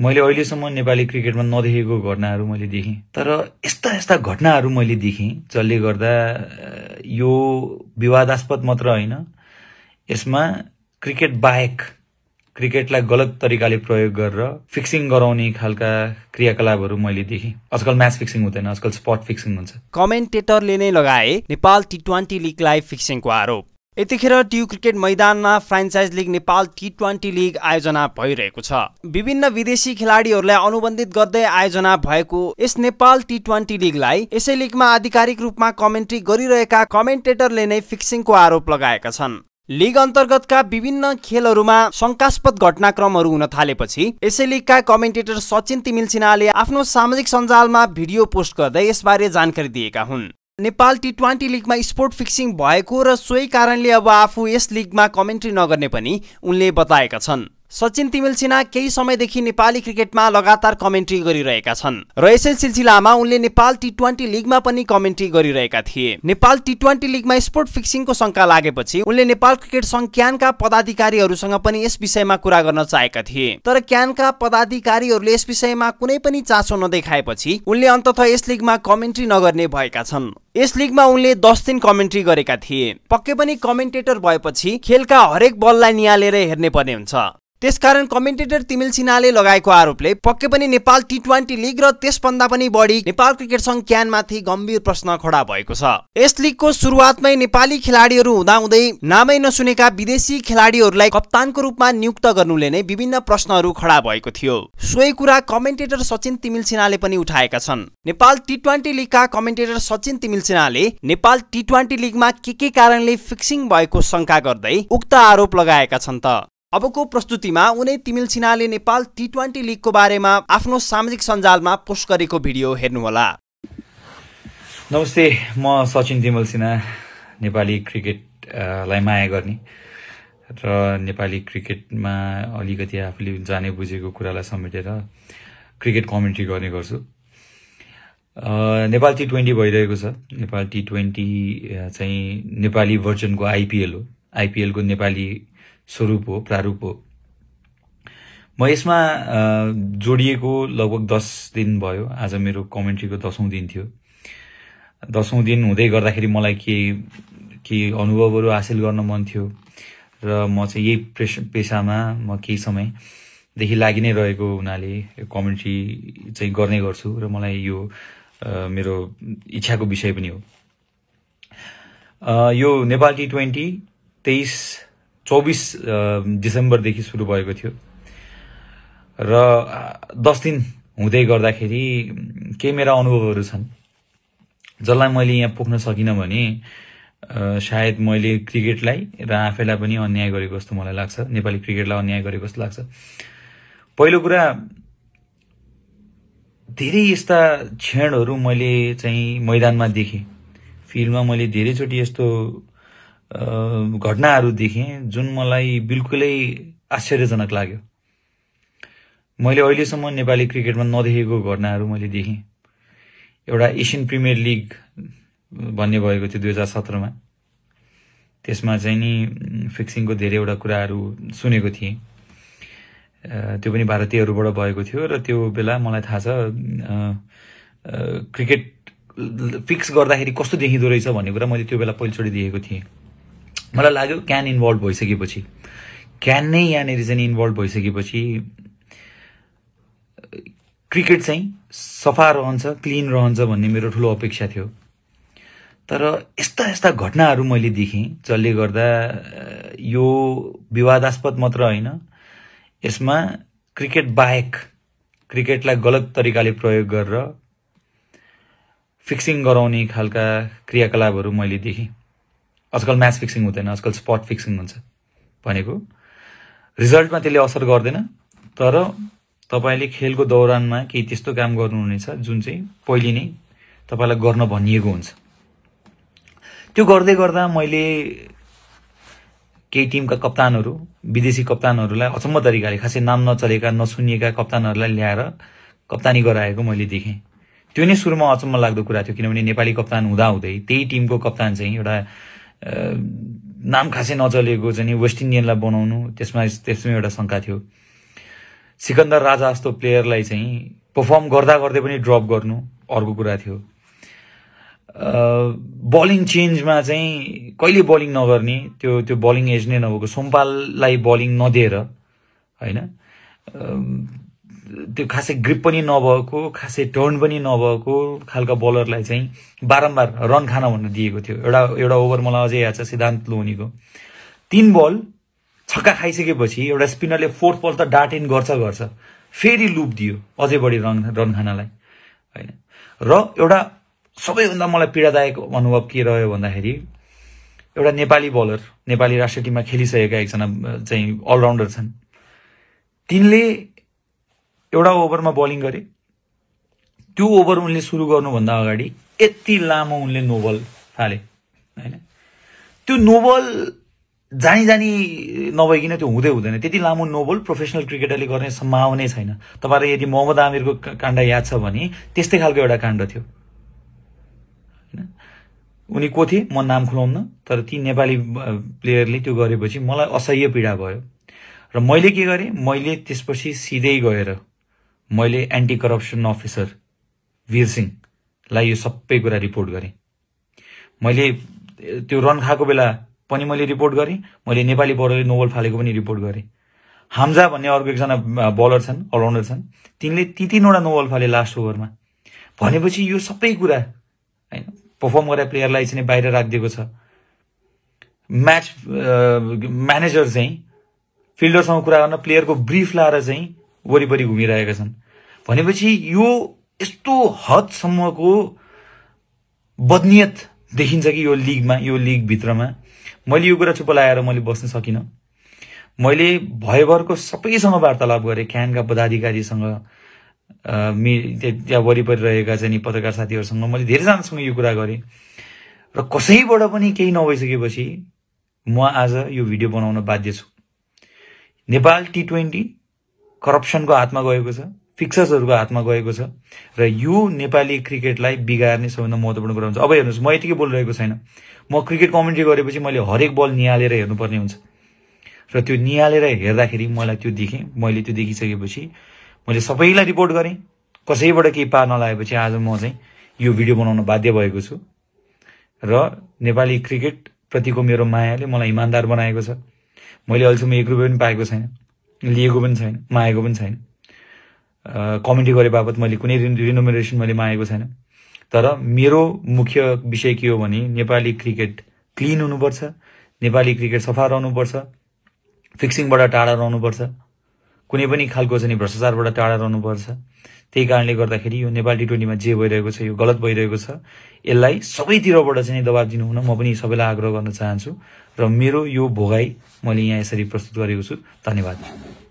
मैले अहिलेसम्म नेपाली क्रिकेटमा नदेखेको घटनाहरू मैले देखेँ। तर यस्ता यस्ता घटनाहरू मैले देखेँ जसले गर्दा यो विवादास्पद मात्र होइन, यसमा क्रिकेट बाहेक क्रिकेटलाई गलत तरिकाले प्रयोग गरेर फिक्सिङ गराउने खालका क्रियाकलापहरू मैले देखेँ। आजकल म्याच फिक्सिङ हुँदैन, आजकल स्पट फिक्सिङ हुन्छ। कमेन्टेटरले नै लगाए नेपाल T20 लिगलाई फिक्सिङको आरोप। यतिखेर ट्यु क्रिकेट मैदानमा franchise league Nepal T20 league आयोजना भइरहेको छ। विभिन्न विदेशी खेलाडीहरूलाई अनुबन्धित गर्दै आयोजना भएको यस नेपाल T20 लिगलाई यसै लिगमा आधिकारिक रूपमा कमेन्ट्री गरिरहेका कमेन्टेटरले नै फिक्सिङको आरोप लगाएका छन्। लिग अन्तर्गतका विभिन्न खेलहरूमा शंकास्पद घटनाक्रमहरू हुन थालेपछि यसै लिगका कमेन्टेटर सचिन तिमिल सिन्हाले आफ्नो सामाजिक सञ्जालमा भिडियो पोस्ट गर्दै यसबारे जानकारी दिएका हुन्। नेपाल T20 लिगमा स्पोर्ट फिक्सिङ भएको र सोही कारणले अब आफू यस लिगमा कमेन्ट्री नगर्ने पनि उनले बताएका छन्। सचिन तिमिल सिन्हा केही समयदेखि नेपाली क्रिकेटमा लगातार कमेन्ट्री गरिरहेका छन् र यसै सिलसिलामा उनले नेपाल T20 लिगमा पनि कमेन्ट्री गरिरहेका थिए। नेपाल T20 लिगमा स्पोर्ट फिक्सिङको शंका लागेपछि उनले नेपाल क्रिकेट संघ क्यानका पदाधिकारीहरूसँग पनि यस विषयमा कुरा गर्न चाहेका थिए। तर क्यानका पदाधिकारीहरूले यस विषयमा कुनै पनि चासो नदेखाएपछि उनले अन्ततः यस लिगमा कमेन्ट्री नगर्ने भएका छन्। यस लिगमा उनले 10 दिन कमेन्ट्री गरेका थिए। पक्कै पनि कमेन्टेटर भएपछि खेलका हरेक बललाई निहालेर हेर्ने पर्ने हुन्छ। त्यसकारण कमेन्टेटर तिमिल सिन्हाले लगाएको आरोपले पक्कै पनि नेपाल T20 लिग र त्यसभन्दा पनि बढी नेपाल क्रिकेट संघ क्यानमाथि गम्भीर प्रश्न खडा भएको छ। यस लिगको सुरुवातमै नेपाली खेलाडीहरू हुँदाहुँदै नामै नसुनेका विदेशी खेलाडीहरूलाई कप्तानको रूपमा नियुक्त गर्नुले नै विभिन्न प्रश्नहरू खडा भएको थियो। सोही कुरा कमेन्टेटर सचिन तिमिल सिन्हाले पनि उठाएका छन्। नेपाल T20 लिगका कमेन्टेटर सचिन तिमिल सिन्हाले नेपाल T20 लिगमा के कारणले फिक्सिङ भएको शंका गर्दै उक्त आरोप लगाएका छन् त। अबको प्रस्तुतिमा उनै तिमिल सिन्हाले नेपाल T20 लिगको बारेमा आफ्नो सामाजिक सञ्जालमा पोस्ट गरेको भिडियो हेर्नुहोला। नमस्ते, म सचिन तिमिल सिन्हा, नेपाली क्रिकेटलाई माया गर्ने र नेपाली क्रिकेटमा अलिकति आफूले जाने बुझेको कुरालाई समेटेर क्रिकेट कमेन्ट्री गर्ने गर्छु। नेपाल T20 भइरहेको छ। नेपाल T20 चाहिँ नेपाली भर्जनको आइपिएल हो। आइपिएल को नेपाली स्वरूप हो, प्रारूप हो। म यसमा जोडिएको लगभग 10 दिन भयो। आज मेरो कमेन्ट्रीको 10औं दिन थियो। 10औं दिन हुँदै गर्दाखेरि मलाई के अनुभवहरू हासिल गर्न मन थियो र म चाहिँ यही पेशामा म केही समयदेखि लागि नै रहेको हुनाले कमेन्ट्री चाहिँ गर्ने गर्छु र मलाई यो मेरो इच्छाको विषय पनि हो। यो नेपाल T20 24 डिसेम्बरदेखि सुरु भएको थियो र 10 दिन हुँदै गर्दाखेरि केही मेरा अनुभवहरू छन् जसलाई मैले यहाँ पोख्न सकिनँ भने सायद मैले क्रिकेटलाई र आफैलाई पनि अन्याय गरेको जस्तो मलाई लाग्छ, नेपाली क्रिकेटलाई अन्याय गरेको जस्तो लाग्छ। पहिलो कुरा, धेरै यस्ता क्षणहरू मैले चाहिँ मैदानमा देखेँ, फिल्डमा मैले धेरैचोटि यस्तो घटनाहरू देखेँ जुन मलाई बिल्कुलै आश्चर्यजनक लाग्यो। मैले अहिलेसम्म नेपाली क्रिकेटमा नदेखेको घटनाहरू मैले देखेँ। एउटा एसियन प्रिमियर लिग भन्ने भएको थियो 2017 मा। त्यसमा चाहिँ नि फिक्सिङको धेरैवटा कुराहरू सुनेको थिएँ। त्यो पनि भारतीयहरूबाट भएको थियो र त्यो बेला मलाई थाहा छ क्रिकेट फिक्स गर्दाखेरि कस्तो देखिँदो रहेछ भन्ने कुरा मैले त्यो बेला पहिलोचोटि देखेको थिएँ। मलाई लाग्यो क्यान इन्भल्भ भइसकेपछि, क्यान नै यहाँनिर चाहिँ इन्भल्भ भइसकेपछि क्रिकेट चाहिँ सफा रहन्छ, क्लिन रहन्छ भन्ने मेरो ठुलो अपेक्षा थियो। तर यस्ता यस्ता घटनाहरू मैले देखेँ जसले गर्दा यो विवादास्पद मात्र होइन, यसमा क्रिकेट बाहेक क्रिकेटलाई गलत तरिकाले प्रयोग गरेर फिक्सिङ गराउने खालका क्रियाकलापहरू मैले देखेँ। आजकल म्याच फिक्सिङ हुँदैन, आजकल स्पट फिक्सिङ हुन्छ। भनेको रिजल्टमा त्यसले असर गर्दैन, तर तपाईले खेलको दौरानमा केही त्यस्तो काम गर्नुहुनेछ जुन चाहिँ पहिले नै तपाईलाई गर्न भनिएको हुन्छ। त्यो गर्दै गर्दा मैले केही टिमका कप्तानहरू, विदेशी कप्तानहरूलाई अचम्म तरिकाले, खासै नाम नचलेका नसुनिएका कप्तानहरूलाई ल्याएर कप्तानी गराएको मैले देखेँ। त्यो नै सुरुमा अचम्म लाग्दो कुरा थियो, किनभने नेपाली कप्तान हुँदाहुँदै त्यही टिमको कप्तान चाहिँ एउटा नाम खासै नचलेको चाहिँ वेस्ट इन्डियनलाई बनाउनु, त्यसमा एउटा शंका थियो। सिकन्दर राजा जस्तो प्लेयरलाई चाहिँ परफर्म गर्दा गर्दै पनि ड्रप गर्नु अर्को कुरा थियो। बलिङ चेन्जमा चाहिँ कहिले बलिङ नगर्ने, त्यो बलिङ एज नै नभएको सोमपाललाई बलिङ नदिएर हैन, त्यो खासै ग्रिप पनि नभएको, खासै टर्न पनि नभएको खालका बलरलाई चाहिँ बारम्बार रन खान भन्न दिएको थियो। एउटा ओभर मलाई अझै याद छ, सिद्धान्त लोहनीको 3 बल छक्का खाइसकेपछि एउटा स्पिनरले 4th बल त डाट इन गर्छ, फेरि लुप दियो अझै बढी रन खानलाई हैन। र एउटा सबैभन्दा मलाई पीडादायक अनुभव के रह्यो भन्दाखेरि एउटा नेपाली बलर, नेपाली राष्ट्रिय टिममा खेलिसकेका एकजना चाहिँ अलराउन्डर छन्, तिनले एउटा ओभरमा बलिङ गरे। त्यो ओभर उनले सुरु गर्नुभन्दा अगाडि यति लामो उनले नोबल फाले हैन। त्यो नोबल जानी नभइकन त्यो हुँदैन। त्यति लामो नोबल प्रोफेसनल क्रिकेटरले गर्ने सम्भावना छैन। तपाईहरुलाई यदि मोहम्मद आमिरको काण्ड याद छ भने त्यस्तै खालको एउटा काण्ड थियो हैन। उनी को थिए म नाम खुलाउन, तर ती नेपाली प्लेयरले त्यो गरेपछि मलाई असह्य पीडा भयो र मैले के गरे, मैले त्यसपछि सिधै गएर मैले एन्टी करप्सन अफिसर वीर सिंहलाई यो सबै कुरा रिपोर्ट गरेँ। मैले त्यो रन खाएको बेला पनि मैले रिपोर्ट गरेँ, मैले नेपाली बलरले नोबल फालेको पनि रिपोर्ट गरेँ। हाम्जा भन्ने अर्को एकजना बलर छन्, अलराउन्डर छन्, तिनले 3-3वटा नोबल फाले लास्ट ओभरमा। भनेपछि यो सबै कुरा हैन परफर्म गरेर प्लेयरलाई चाहिँ बाहिर राखिदिएको छ। म्याच म्यानेजर चाहिँ फिल्डरसँग कुरा गर्न प्लेयरको ब्रिफ लाएर चाहिँ वरिपरि घुमिरहेका छन्। भनेपछि यो यस्तो हदसम्मको बदनियत देखिन्छ कि यो लिगमा, यो लिग भित्रमा। मैले यो कुरा चुप लाएर मैले बस्न सकिनँ। मैले भयभरको सबैसँग वार्तालाप गरेँ, क्यानका पदाधिकारीसँग, त्यहाँ वरिपरि रहेका चाहिँ पत्रकार साथीहरूसँग मैले धेरैजनासँग यो कुरा गरेँ र कसैबाट पनि केही नभइसकेपछि म आज यो भिडियो बनाउन बाध्य छु। नेपाल T20 करप्सनको हातमा गएको छ, फिक्सर्सहरूको हातमा गएको छ र यो नेपाली क्रिकेटलाई बिगार्ने सबैभन्दा महत्त्वपूर्ण कुरा हुन्छ। अब हेर्नुहोस्, म यतिकै बोलिरहेको छैन, म क्रिकेट कमेन्ट्री गरेपछि मैले हरेक बल निहालेर हेर्नुपर्ने हुन्छ र त्यो निहालेर हेर्दाखेरि मलाई त्यो देखेँ। मैले त्यो देखिसकेपछि मैले सबैलाई रिपोर्ट गरेँ। कसैबाट केही पार नलागेपछि आज म चाहिँ यो भिडियो बनाउन बाध्य भएको छु र नेपाली क्रिकेट प्रतिको मेरो मायाले मलाई इमानदार बनाएको छ। मैले अहिलेसम्म 1 रुपैयाँ पनि पाएको छैन, लिएको पनि छैन, मागेको पनि छैन। कमेन्ट्री गरे बापत मैले कुनै रिनोमिनेसन मैले मागेको छैन। तर मेरो मुख्य विषय के हो भने नेपाली क्रिकेट क्लिन हुनुपर्छ, नेपाली क्रिकेट सफा रहनुपर्छ, फिक्सिङबाट टाढा रहनुपर्छ, कुनै पनि खालको चाहिँ भ्रष्टाचारबाट टाढा रहनुपर्छ। त्यही कारणले गर्दाखेरि यो नेपाल T20मा जे भइरहेको छ यो गलत भइरहेको छ। यसलाई सबैतिरबाट चाहिँ दबाब दिनु हुन म पनि सबैलाई आग्रह गर्न चाहन्छु र मेरो यो भोगाई मैले यहाँ यसरी प्रस्तुत गरेको छु। धन्यवाद।